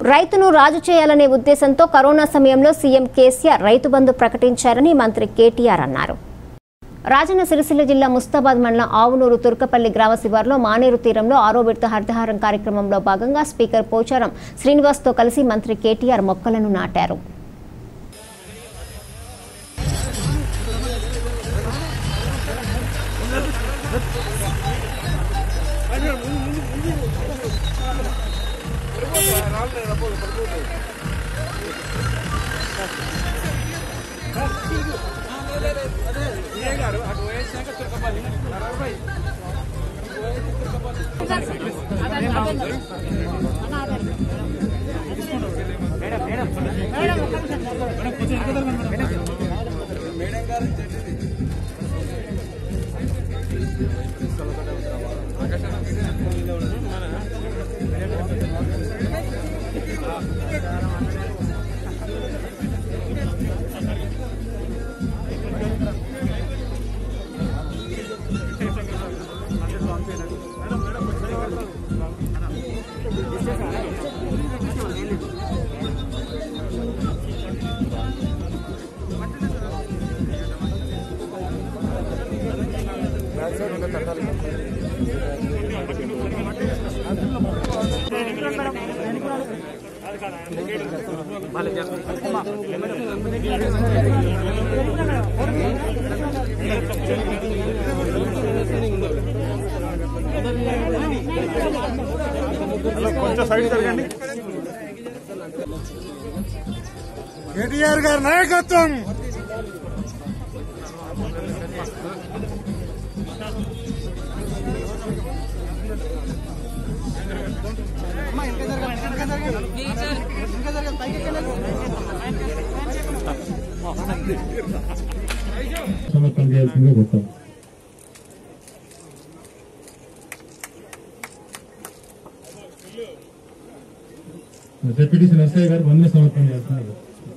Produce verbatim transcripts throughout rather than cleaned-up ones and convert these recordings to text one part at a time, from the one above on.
రైతును రాజు చేయాలనే ఉద్దేశంతో కరోనా సమయంలో సీఎం కేసీఆర్ రైతు బంధు ప్రకటించారని మంత్రి కేటీఆర్ అన్నారు. రాజన్న సిరిసిల్ల జిల్లా ముస్తాబాద్ మండలం ఆవునూరు తుర్కపల్లి గ్రామ శివారులో మానేరు తీరంలో ఆరో విడత హరితహారం కార్యక్రమంలో భాగంగా స్పీకర్ పోచారం శ్రీనివాస్తో కలిసి మంత్రి కేటీఆర్ మొక్కలను నాటారు. కేటీఆర్ గారి నాయకత్వం సమర్పణ చేయాల్సిందిగా కోరుతాం. డిప్యూటీ నర్సయ్య గారు వందన సమర్పణ చేస్తున్నారు.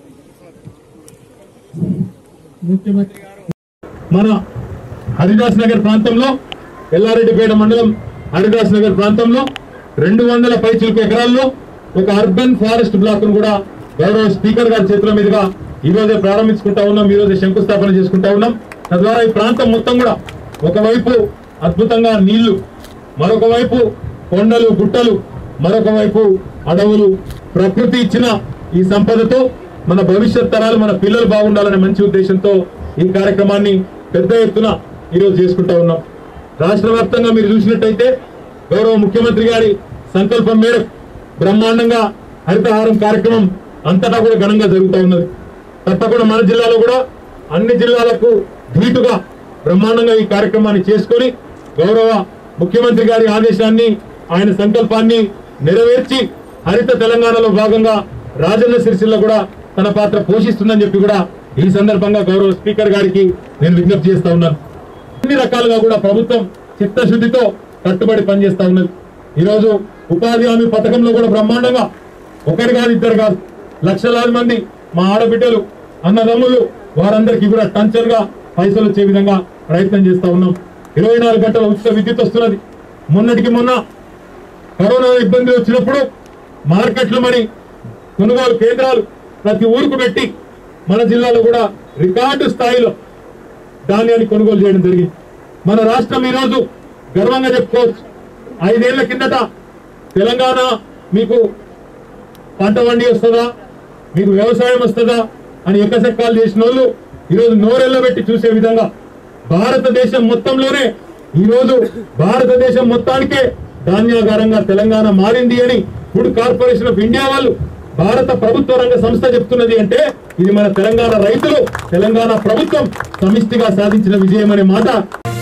ముఖ్యమంత్రి మన హరిదాస్ నగర్ ప్రాంతంలో ఎల్లారెడ్డిపేట మండలం హరిదాస్ నగర్ ప్రాంతంలో రెండు వందల పైచిలకు ఎకరాల్లో ఒక అర్బన్ ఫారెస్ట్ బ్లాక్ ను కూడా గౌరవ స్పీకర్ గారి చేతుల మీదుగా ఈ రోజే ప్రారంభించుకుంటా ఉన్నాం. ఈ రోజే శంకుస్థాపన చేసుకుంటా ఉన్నాం. తద్వారా ఈ ప్రాంతం మొత్తం కూడా ఒకవైపు అద్భుతంగా నీళ్లు, మరొక వైపు కొండలు గుట్టలు, మరొక వైపు అడవులు, ప్రకృతి ఇచ్చిన ఈ సంపదతో మన భవిష్యత్ తరాలు మన పిల్లలు బాగుండాలనే మంచి ఉద్దేశంతో ఈ కార్యక్రమాన్ని పెద్ద ఎత్తున ఈరోజు చేసుకుంటా ఉన్నాం. రాష్ట్ర వ్యాప్తంగా మీరు చూసినట్టయితే గౌరవ ముఖ్యమంత్రి గారి సంకల్పం మేరకు బ్రహ్మాండంగా హరితహారం కార్యక్రమం అంతటా కూడా ఘనంగా జరుగుతూ ఉన్నది. తప్పకుండా మన జిల్లాలో కూడా అన్ని జిల్లాలకు ధీటుగా బ్రహ్మాండంగా ఈ కార్యక్రమాన్ని చేసుకొని గౌరవ ముఖ్యమంత్రి గారి ఆదేశాన్ని, ఆయన సంకల్పాన్ని నెరవేర్చి హరిత తెలంగాణలో భాగంగా రాజన్న సిరిసిల్ల కూడా తన పాత్ర పోషిస్తుందని చెప్పి కూడా ఈ సందర్భంగా గౌరవ స్పీకర్ గారికి నేను విజ్ఞప్తి చేస్తా ఉన్నాను. అన్ని రకాలుగా కూడా ప్రభుత్వం చిత్తశుద్ధితో కట్టుబడి పనిచేస్తా ఉన్నది. ఈరోజు ఉపాధి హామీ పథకంలో కూడా బ్రహ్మాండంగా ఒకరి కాదు ఇద్దరు కాదు లక్షలాది మంది మా ఆడబిడ్డలు అన్నదమ్ములు వారందరికీ కూడా టంచర్ గా పైసలు వచ్చే విధంగా ప్రయత్నం చేస్తా ఉన్నాం. ఇరవై నాలుగు గంటల ఉచిత విద్యుత్ వస్తున్నది. మొన్నటికి మొన్న కరోనా ఇబ్బందులు వచ్చినప్పుడు మార్కెట్లు మరి కొనుగోలు కేంద్రాలు ప్రతి ఊరుకు పెట్టి మన జిల్లాలో కూడా రికార్డు స్థాయిలో ధాన్యాన్ని కొనుగోలు చేయడం జరిగింది. మన రాష్ట్రం ఈరోజు గర్వంగా చెప్పుకోవచ్చు. ఐదేళ్ల కిందట తెలంగాణ మీకు పంట వండి వస్తుందా, మీకు వ్యవసాయం వస్తుందా అని ఎక్కసెక్కాలు చేసిన వాళ్ళు ఈరోజు నోరెళ్ళబెట్టి చూసే విధంగా భారతదేశం మొత్తంలోనే ఈరోజు భారతదేశం మొత్తానికే ధాన్యాగారంగా తెలంగాణ మారింది అని ఫుడ్ కార్పొరేషన్ ఆఫ్ ఇండియా వాళ్ళు భారత ప్రభుత్వ రంగ సంస్థ చెప్తున్నది అంటే ఇది మన తెలంగాణ రైతులు, తెలంగాణ ప్రభుత్వం సమిష్టిగా సాధించిన విజయం అనే మాట